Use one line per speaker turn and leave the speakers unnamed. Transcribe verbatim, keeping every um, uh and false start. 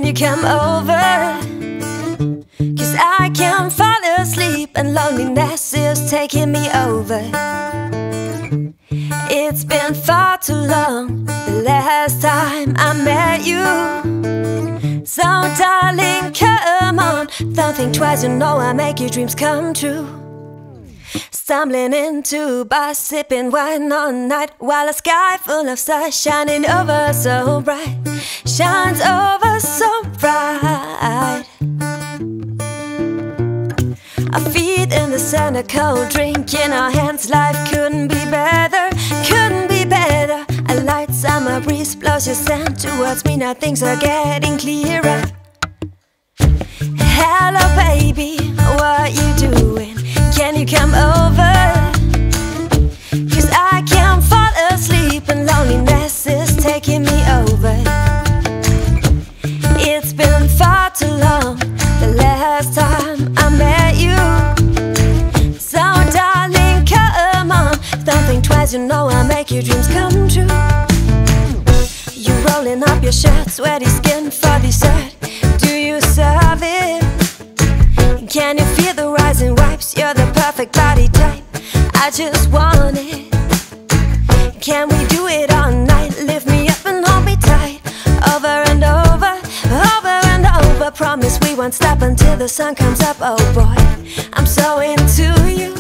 you come over? 'Cause I can't fall asleep and loneliness is taking me over. It's been far too long, the last time I met you. So darling, come on, don't think twice, you know I make your dreams come true. Stumbling into bar, sipping wine all night, while a sky full of stars shining over so bright, shines over so bright. Our feet in the sun, a cold drink in our hands. Life couldn't be better, couldn't be better. A light summer breeze blows your scent towards me. Now things are getting clearer. Hello baby, what you doing? Can you come over? 'Cause I can't fall asleep and loneliness is taking me over. It's been far too long, the last time I met you. So darling, come on, don't think twice, you know I make your dreams come true. You rolling up your shirt, sweaty skin for dessert. Do you serve it? Can you feel the rising wipes? You're the perfect body type, I just want it. Can we do it all night? Lift me up and hold me tight, over and over, over and over. Promise we won't stop until the sun comes up. Oh boy, I'm so into you.